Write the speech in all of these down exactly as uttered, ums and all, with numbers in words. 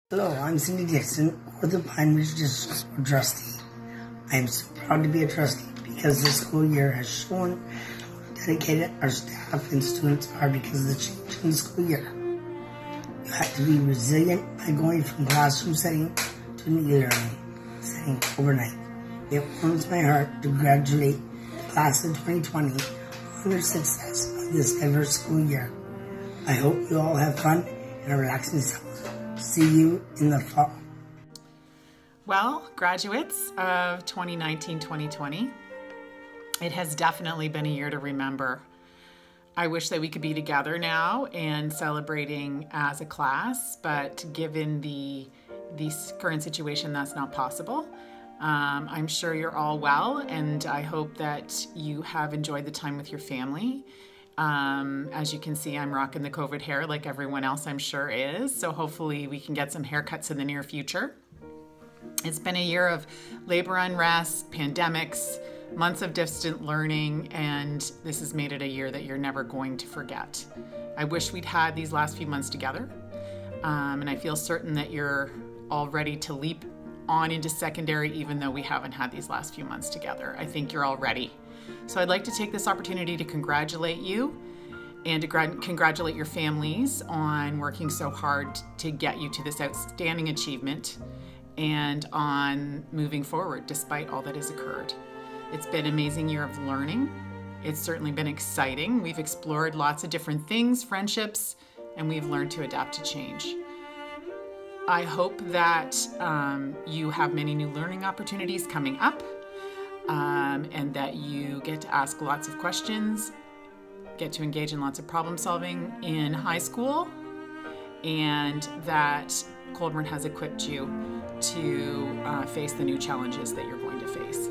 Hello, I'm Cindy Dixon, with the Pine Ridge District School Trustee. I am so proud to be a trustee because this school year has shown how dedicated our staff and students are because of the change in the school year. You have to be resilient by going from classroom setting to an e-learning setting overnight. It warms my heart to congratulate the class of twenty twenty on their success of this diverse school year. I hope you all have fun and a relaxing summer. See you in the fall. Well, graduates of twenty nineteen twenty twenty, it has definitely been a year to remember. I wish that we could be together now and celebrating as a class, but given the, the current situation, that's not possible. Um, I'm sure you're all well, and I hope that you have enjoyed the time with your family. Um, as you can see, I'm rocking the COVID hair like everyone else I'm sure is, so hopefully we can get some haircuts in the near future. It's been a year of labor unrest, pandemics, months of distant learning, and this has made it a year that you're never going to forget. I wish we'd had these last few months together, um, and I feel certain that you're all ready to leap on into secondary even though we haven't had these last few months together. I think you're all ready. So I'd like to take this opportunity to congratulate you and to congratulate your families on working so hard to get you to this outstanding achievement and on moving forward despite all that has occurred. It's been an amazing year of learning. It's certainly been exciting. We've explored lots of different things, friendships, and we've learned to adapt to change. I hope that um, you have many new learning opportunities coming up. Um, and that you get to ask lots of questions, get to engage in lots of problem solving in high school, and that Colborne has equipped you to uh, face the new challenges that you're going to face.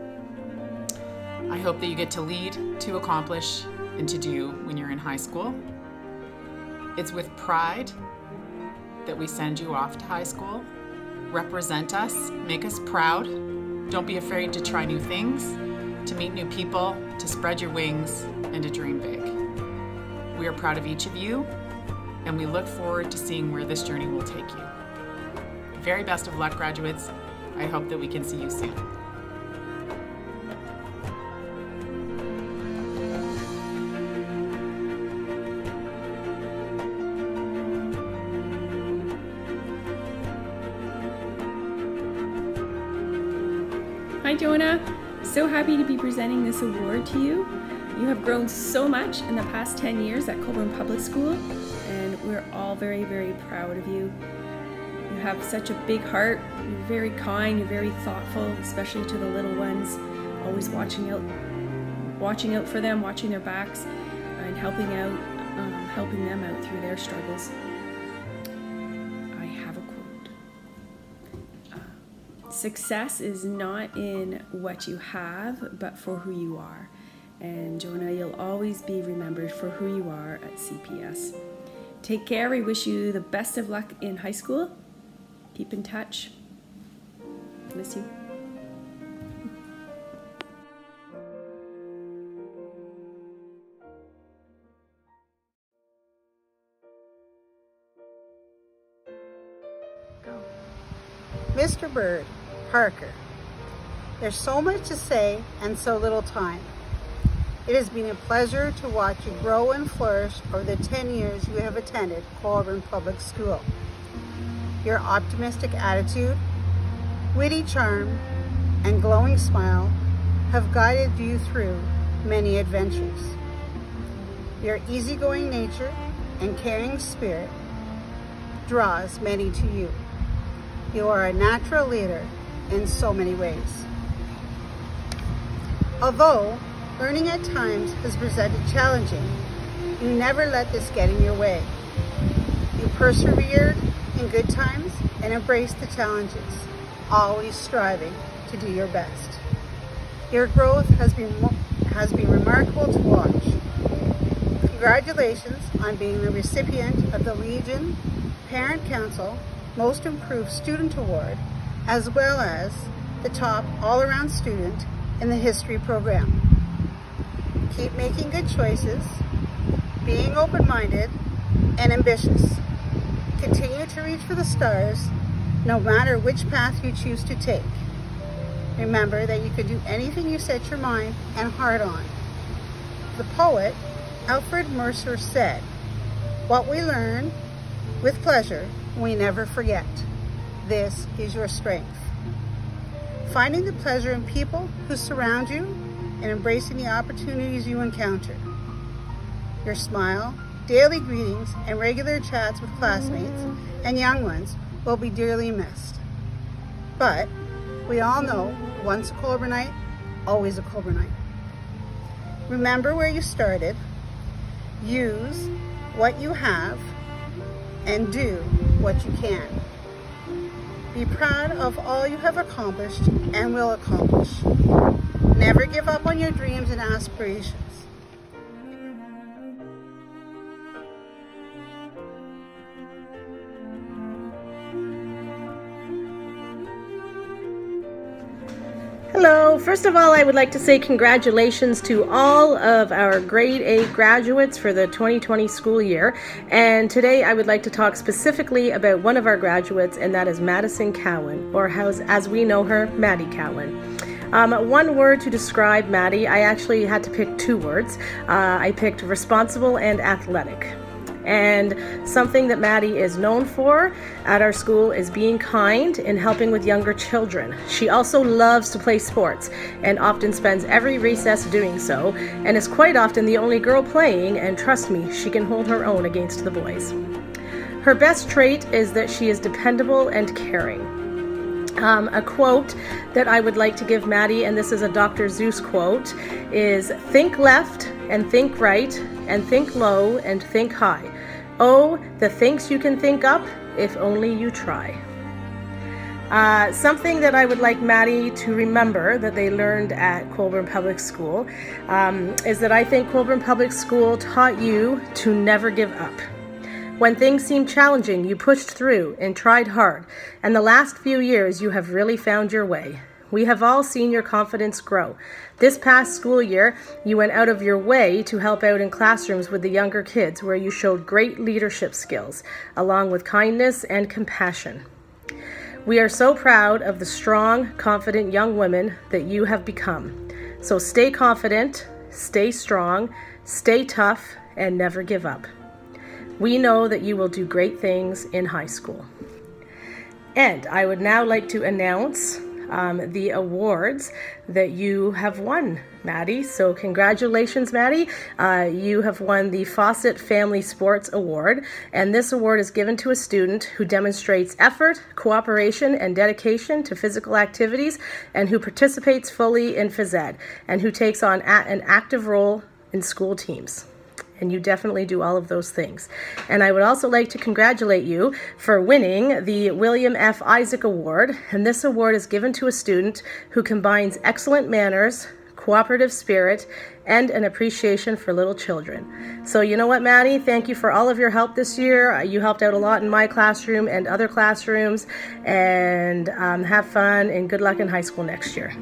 I hope that you get to lead, to accomplish, and to do when you're in high school. It's with pride that we send you off to high school. Represent us, make us proud. Don't be afraid to try new things, to meet new people, to spread your wings, and to dream big. We are proud of each of you, and we look forward to seeing where this journey will take you. Very best of luck, graduates. I hope that we can see you soon. Hi Jonah, so happy to be presenting this award to you. You have grown so much in the past ten years at Colborne Public School, and we're all very, very proud of you. You have such a big heart, you're very kind, you're very thoughtful, especially to the little ones, always watching out, watching out for them, watching their backs, and helping out, um, helping them out through their struggles. Success is not in what you have, but for who you are. And Jonah, you'll always be remembered for who you are at C P S. Take care. We wish you the best of luck in high school. Keep in touch. Miss you. Go. Mister Bird. Parker. There's so much to say and so little time. It has been a pleasure to watch you grow and flourish over the ten years you have attended Colborne Public School. Your optimistic attitude, witty charm, and glowing smile have guided you through many adventures. Your easygoing nature and caring spirit draws many to you. You are a natural leader in so many ways. Although learning at times has presented challenging, you never let this get in your way. You persevered in good times and embraced the challenges, always striving to do your best. Your growth has been, has been remarkable to watch. Congratulations on being the recipient of the Legion Parent Council Most Improved Student Award, as well as the top all-around student in the history program. Keep making good choices, being open-minded and ambitious. continue to reach for the stars, no matter which path you choose to take. Remember that you can do anything you set your mind and heart on. The poet Alfred Mercer said, "What we learn with pleasure, we never forget. This is your strength." Finding the pleasure in people who surround you and embracing the opportunities you encounter. Your smile, daily greetings, and regular chats with classmates and young ones will be dearly missed. But we all know once a Colburnite, always a Colburnite. Remember where you started, use what you have, and do what you can. Be proud of all you have accomplished and will accomplish. Never give up on your dreams and aspirations. Hello, first of all, I would like to say congratulations to all of our grade eight graduates for the twenty twenty school year. And today I would like to talk specifically about one of our graduates, and that is Madison Cowan, or as, as we know her, Maddie Cowan. Um, one word to describe Maddie, I actually had to pick two words. Uh, I picked responsible and athletic. And something that Maddie is known for at our school is being kind and helping with younger children. She also loves to play sports and often spends every recess doing so, and is quite often the only girl playing, and trust me, she can hold her own against the boys. Her best trait is that she is dependable and caring. Um, a quote that I would like to give Maddie, and this is a Doctor Zeus quote, is think left and think right and think low and think high. Oh, the things you can think up if only you try. Uh, something that I would like Maddie to remember that they learned at Colborne Public School um, is that I think Colborne Public School taught you to never give up. When things seemed challenging, you pushed through and tried hard, and the last few years you have really found your way. We have all seen your confidence grow. This past school year, you went out of your way to help out in classrooms with the younger kids, where you showed great leadership skills, along with kindness and compassion. We are so proud of the strong, confident young women that you have become. So stay confident, stay strong, stay tough, and never give up. We know that you will do great things in high school. And I would now like to announce um, the awards that you have won, Maddie. So congratulations, Maddie. Uh, you have won the Fawcett Family Sports Award, and this award is given to a student who demonstrates effort, cooperation, and dedication to physical activities, and who participates fully in phys ed, and who takes on a an active role in school teams. And you definitely do all of those things. And I would also like to congratulate you for winning the William F. Isaac Award. And this award is given to a student who combines excellent manners, cooperative spirit, and an appreciation for little children. So you know what, Maddie? Thank you for all of your help this year. You helped out a lot in my classroom and other classrooms. And um, have fun and good luck in high school next year.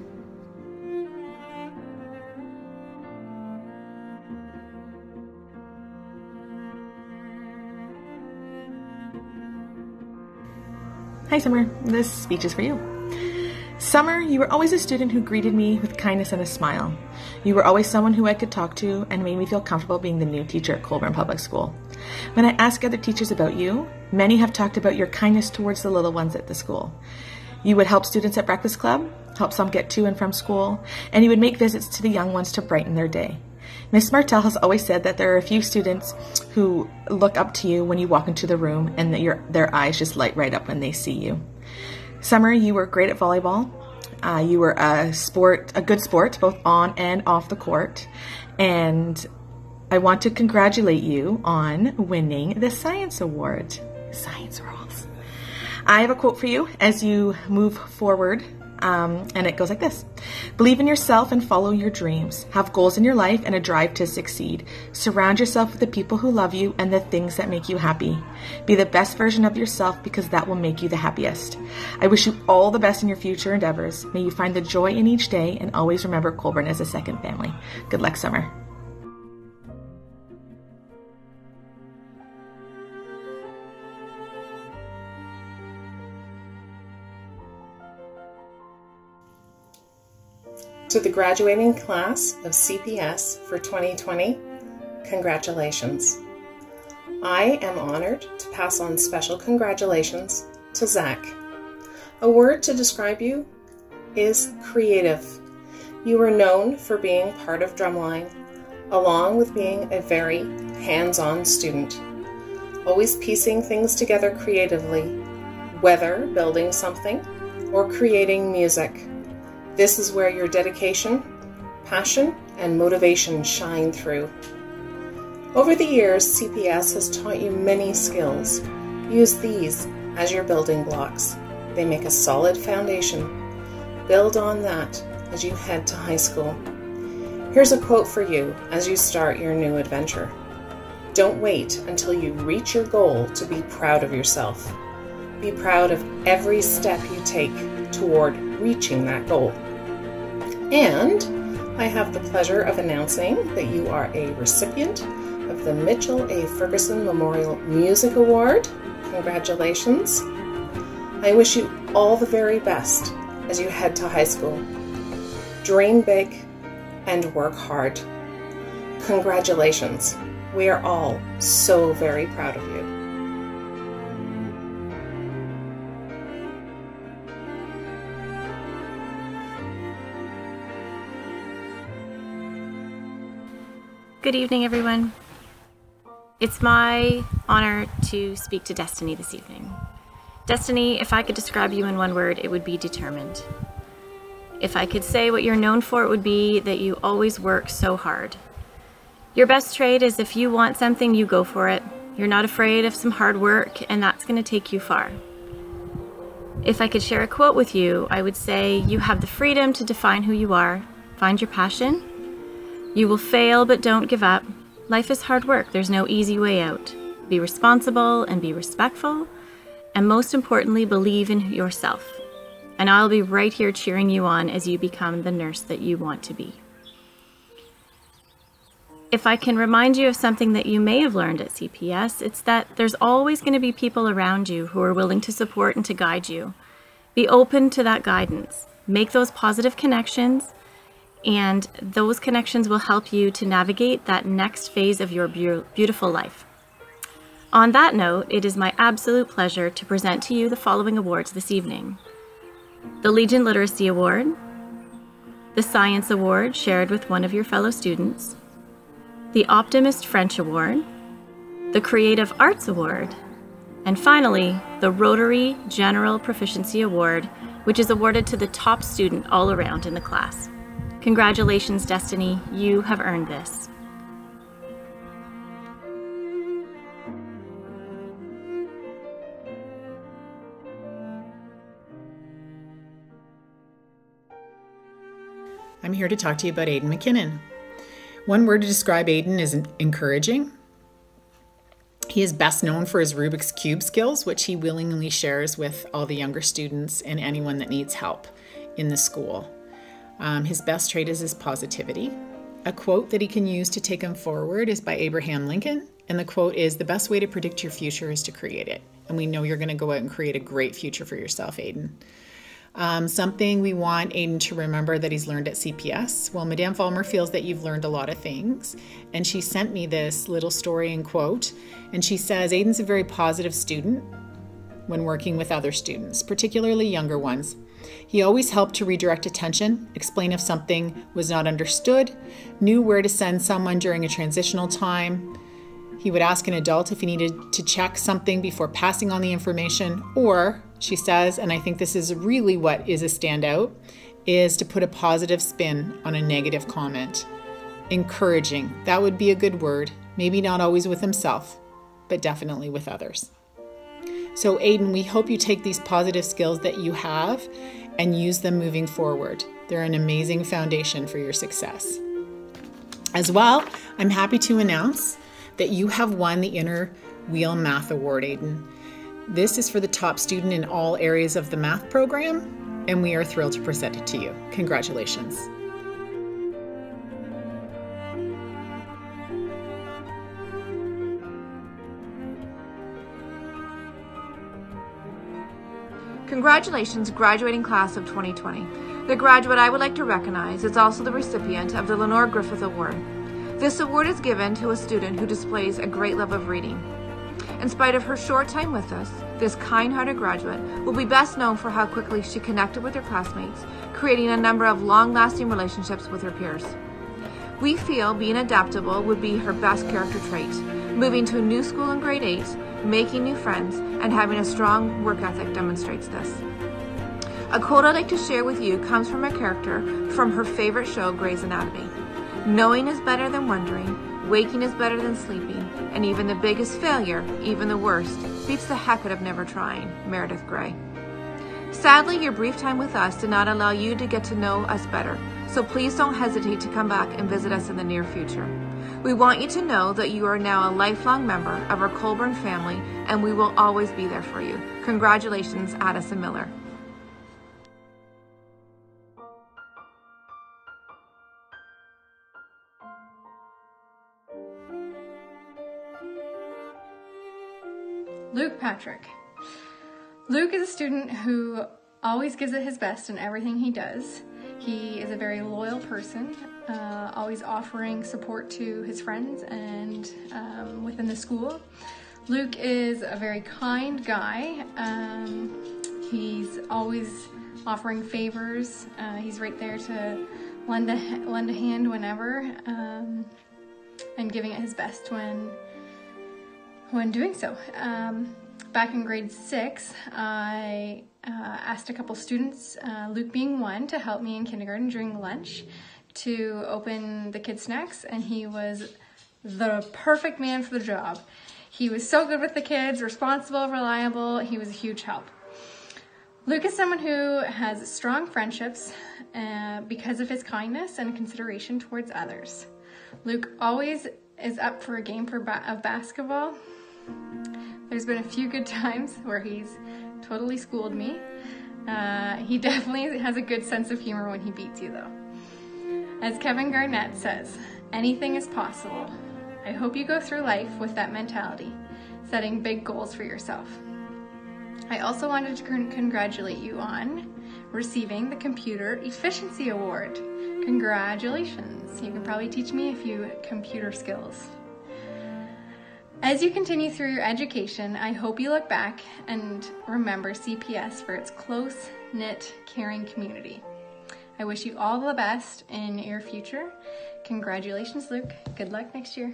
Hi, Summer. This speech is for you. Summer, you were always a student who greeted me with kindness and a smile. You were always someone who I could talk to and made me feel comfortable being the new teacher at Colborne Public School. When I ask other teachers about you, many have talked about your kindness towards the little ones at the school. You would help students at Breakfast Club, help some get to and from school, and you would make visits to the young ones to brighten their day. Miss Martell has always said that there are a few students who look up to you when you walk into the room, and that your, their eyes just light right up when they see you. Summer, you were great at volleyball. Uh, you were a sport, a good sport, both on and off the court. And I want to congratulate you on winning the Science Award. Science rules. I have a quote for you as you move forward. Um, and it goes like this. Believe in yourself and follow your dreams. Have goals in your life and a drive to succeed. Surround yourself with the people who love you and the things that make you happy. Be the best version of yourself, because that will make you the happiest. I wish you all the best in your future endeavors. May you find the joy in each day, and always remember Colborne as a second family. Good luck, Summer. To the graduating class of C P S for twenty twenty, congratulations. I am honored to pass on special congratulations to Zach. A word to describe you is creative. You are known for being part of Drumline, along with being a very hands-on student, always piecing things together creatively, whether building something or creating music. This is where your dedication, passion, and motivation shine through. Over the years, C P S has taught you many skills. Use these as your building blocks. They make a solid foundation. Build on that as you head to high school. Here's a quote for you as you start your new adventure. Don't wait until you reach your goal to be proud of yourself. Be proud of every step you take toward reaching that goal. And I have the pleasure of announcing that you are a recipient of the Mitchell A. Ferguson Memorial Music Award. Congratulations. I wish you all the very best as you head to high school. Dream big and work hard. Congratulations. We are all so very proud of you. Good evening, everyone. It's my honor to speak to Destiny this evening. Destiny, if I could describe you in one word, it would be determined. If I could say what you're known for, it would be that you always work so hard. Your best trait is if you want something, you go for it. You're not afraid of some hard work, and that's going to take you far. If I could share a quote with you, I would say you have the freedom to define who you are, find your passion. You will fail, but don't give up. Life is hard work. There's no easy way out. Be responsible and be respectful, and most importantly, believe in yourself. And I'll be right here cheering you on as you become the nurse that you want to be. If I can remind you of something that you may have learned at C P S, it's that there's always going to be people around you who are willing to support and to guide you. Be open to that guidance. Make those positive connections, and those connections will help you to navigate that next phase of your be- beautiful life. On that note, it is my absolute pleasure to present to you the following awards this evening. The Legion Literacy Award, the Science Award shared with one of your fellow students, the Optimist French Award, the Creative Arts Award, and finally, the Rotary General Proficiency Award, which is awarded to the top student all around in the class. Congratulations, Destiny. You have earned this. I'm here to talk to you about Aiden McKinnon. One word to describe Aiden is encouraging. He is best known for his Rubik's Cube skills, which he willingly shares with all the younger students and anyone that needs help in the school. Um, his best trait is his positivity. A quote that he can use to take him forward is by Abraham Lincoln, and the quote is, "The best way to predict your future is to create it." And we know you're going to go out and create a great future for yourself, Aiden. Um, something we want Aiden to remember that he's learned at C P S. Well, Madame Vollmer feels that you've learned a lot of things, and she sent me this little story and quote, and she says, Aiden's a very positive student when working with other students, particularly younger ones. He always helped to redirect attention, explain if something was not understood, knew where to send someone during a transitional time. He would ask an adult if he needed to check something before passing on the information, or, she says, and I think this is really what is a standout, is to put a positive spin on a negative comment. Encouraging, that would be a good word, maybe not always with himself, but definitely with others. So Aiden, we hope you take these positive skills that you have and use them moving forward. They're an amazing foundation for your success. As well, I'm happy to announce that you have won the Inner Wheel Math Award, Aiden. This is for the top student in all areas of the math program, and we are thrilled to present it to you. Congratulations. Congratulations, graduating class of twenty twenty. The graduate I would like to recognize is also the recipient of the Lenore Griffith Award. This award is given to a student who displays a great love of reading. In spite of her short time with us, this kind-hearted graduate will be best known for how quickly she connected with her classmates, creating a number of long-lasting relationships with her peers. We feel being adaptable would be her best character trait. Moving to a new school in grade eight, making new friends, and having a strong work ethic demonstrates this. A quote I'd like to share with you comes from a character from her favorite show, Grey's Anatomy. Knowing is better than wondering, waking is better than sleeping, and even the biggest failure, even the worst, beats the heck out of never trying. Meredith Grey. Sadly, your brief time with us did not allow you to get to know us better, so please don't hesitate to come back and visit us in the near future. We want you to know that you are now a lifelong member of our Colborne family, and we will always be there for you. Congratulations, Addison Miller. Luke Patrick. Luke is a student who always gives it his best in everything he does. He is a very loyal person, uh, always offering support to his friends and um, within the school. Luke is a very kind guy. Um, he's always offering favors. Uh, he's right there to lend a, lend a hand whenever, um, and giving it his best when when doing so. Um, back in grade six, I uh, asked a couple students, uh, Luke being one, to help me in kindergarten during lunch to open the kids' snacks, and he was the perfect man for the job. He was so good with the kids, responsible, reliable. He was a huge help. Luke is someone who has strong friendships uh, because of his kindness and consideration towards others. Luke always is up for a game for ba- of basketball. There's been a few good times where he's totally schooled me. Uh, he definitely has a good sense of humor when he beats you, though. As Kevin Garnett says, anything is possible. I hope you go through life with that mentality, setting big goals for yourself. I also wanted to con- congratulate you on receiving the Computer Efficiency Award. Congratulations. You can probably teach me a few computer skills. As you continue through your education, I hope you look back and remember C P S for its close-knit, caring community. I wish you all the best in your future. Congratulations, Luke. Good luck next year.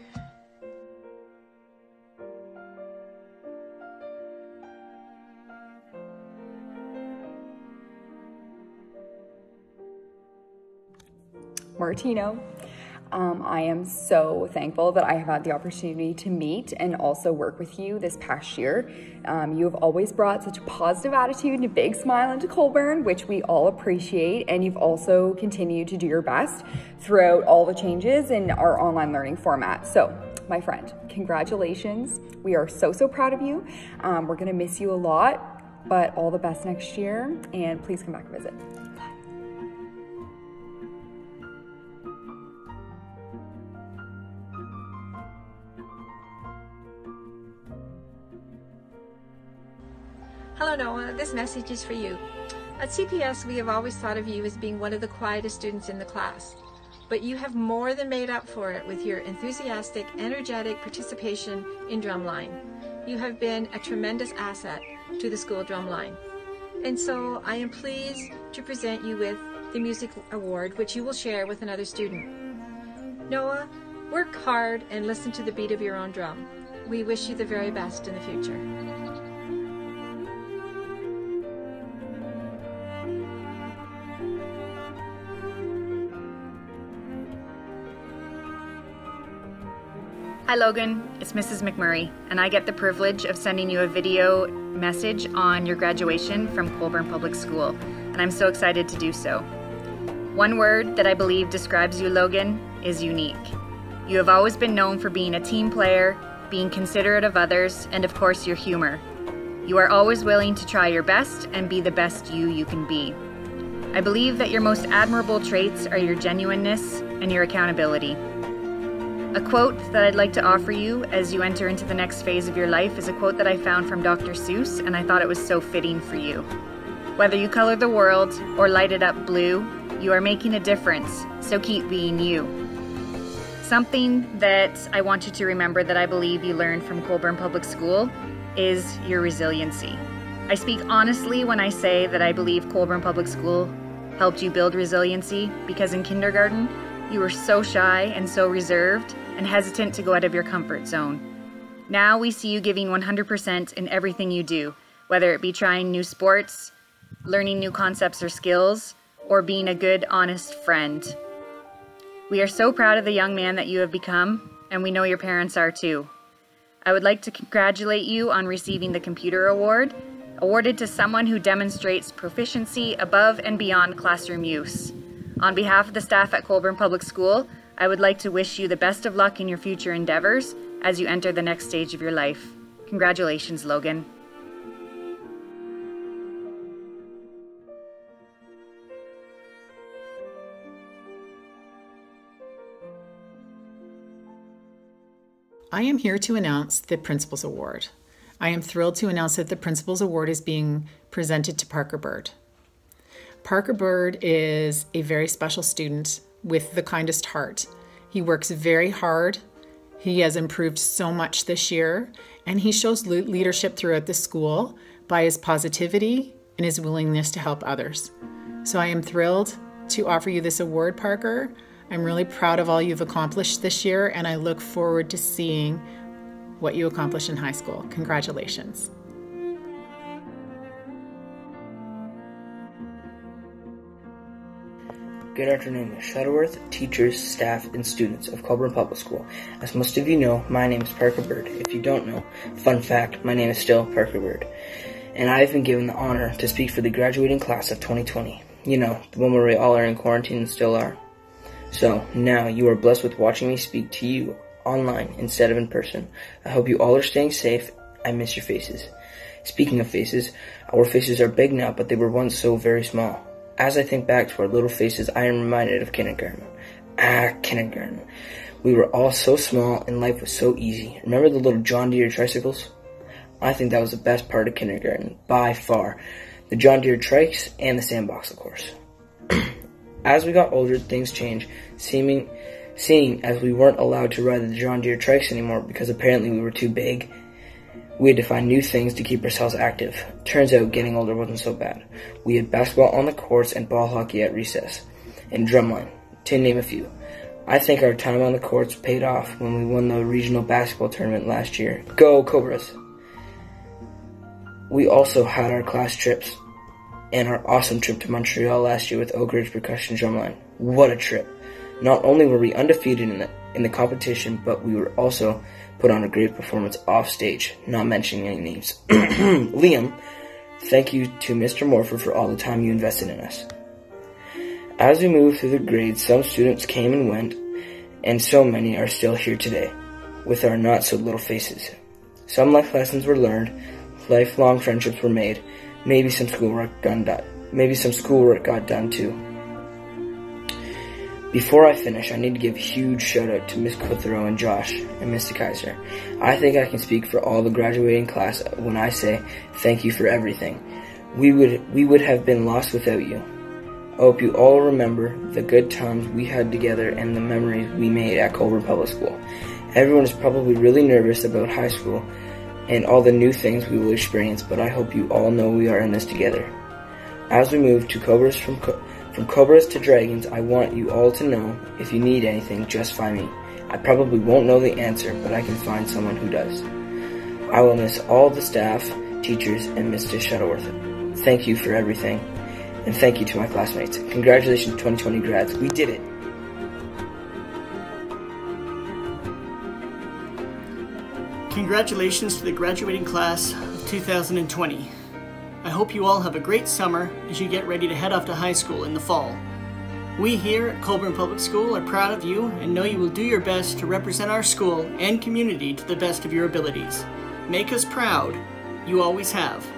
Martino. Um, I am so thankful that I have had the opportunity to meet and also work with you this past year. Um, you have always brought such a positive attitude and a big smile into Colborne, which we all appreciate, and you've also continued to do your best throughout all the changes in our online learning format. So, my friend, congratulations. We are so, so proud of you. Um, we're gonna miss you a lot, but all the best next year, and please come back and visit. Hello Noah, this message is for you. At C P S, we have always thought of you as being one of the quietest students in the class, but you have more than made up for it with your enthusiastic, energetic participation in Drumline. You have been a tremendous asset to the school Drumline. And so I am pleased to present you with the Music Award, which you will share with another student. Noah, work hard and listen to the beat of your own drum. We wish you the very best in the future. Hi Logan, it's Missus McMurray, and I get the privilege of sending you a video message on your graduation from Colborne Public School, and I'm so excited to do so. One word that I believe describes you, Logan, is unique. You have always been known for being a team player, being considerate of others, and of course your humor. You are always willing to try your best and be the best you you can be. I believe that your most admirable traits are your genuineness and your accountability. A quote that I'd like to offer you as you enter into the next phase of your life is a quote that I found from Doctor Seuss, and I thought it was so fitting for you. Whether you color the world or light it up blue, you are making a difference, so keep being you. Something that I want you to remember that I believe you learned from Colborne Public School is your resiliency. I speak honestly when I say that I believe Colborne Public School helped you build resiliency, because in kindergarten, you were so shy and so reserved and hesitant to go out of your comfort zone. Now we see you giving one hundred percent in everything you do, whether it be trying new sports, learning new concepts or skills, or being a good, honest friend. We are so proud of the young man that you have become, and we know your parents are too. I would like to congratulate you on receiving the Computer Award, awarded to someone who demonstrates proficiency above and beyond classroom use. On behalf of the staff at Colborne Public School, I would like to wish you the best of luck in your future endeavors as you enter the next stage of your life. Congratulations, Logan. I am here to announce the Principal's Award. I am thrilled to announce that the Principal's Award is being presented to Parker Bird. Parker Bird is a very special student with the kindest heart. He works very hard. He has improved so much this year, and he shows leadership throughout the school by his positivity and his willingness to help others. So I am thrilled to offer you this award, Parker. I'm really proud of all you've accomplished this year, and I look forward to seeing what you accomplish in high school. Congratulations. Good afternoon, Miz Shuttleworth, teachers, staff, and students of Colborne Public School. As most of you know, my name is Parker Bird. If you don't know, fun fact, my name is still Parker Bird. And I've been given the honor to speak for the graduating class of twenty twenty. You know, the one where we all are in quarantine and still are. So, now you are blessed with watching me speak to you online instead of in person. I hope you all are staying safe. I miss your faces. Speaking of faces, our faces are big now, but they were once so very small. As I think back to our little faces, I am reminded of kindergarten. Ah, kindergarten. We were all so small and life was so easy. Remember the little John Deere tricycles? I think that was the best part of kindergarten, by far. The John Deere trikes and the sandbox, of course. As we got older, things changed, seeming, seeing as we weren't allowed to ride the John Deere trikes anymore because apparently we were too big. We had to find new things to keep ourselves active. Turns out getting older wasn't so bad. We had basketball on the courts and ball hockey at recess, and drumline, to name a few. I think our time on the courts paid off when we won the regional basketball tournament last year. Go Cobras! We also had our class trips and our awesome trip to Montreal last year with Oak Ridge Percussion Drumline. What a trip! Not only were we undefeated in the, in the competition, but we were also put on a great performance off stage, not mentioning any names. Liam, thank you to Mister Morford for all the time you invested in us. As we moved through the grades, some students came and went, and so many are still here today, with our not-so-little faces. Some life lessons were learned, lifelong friendships were made, maybe some schoolwork got done, maybe some schoolwork got done too. Before I finish, I need to give a huge shout out to Miz Cuthero and Josh and Mister Kaiser. I think I can speak for all the graduating class when I say thank you for everything. We would we would have been lost without you. I hope you all remember the good times we had together and the memories we made at Colborne Public School. Everyone is probably really nervous about high school and all the new things we will experience, but I hope you all know we are in this together. As we move to Cobras from Co From Cobras to Dragons, I want you all to know, if you need anything, just find me. I probably won't know the answer, but I can find someone who does. I will miss all the staff, teachers, and Mister Shuttleworth. Thank you for everything, and thank you to my classmates. Congratulations, twenty twenty grads. We did it! Congratulations to the graduating class of two thousand twenty. I hope you all have a great summer as you get ready to head off to high school in the fall. We here at Colborne Public School are proud of you and know you will do your best to represent our school and community to the best of your abilities. Make us proud. You always have.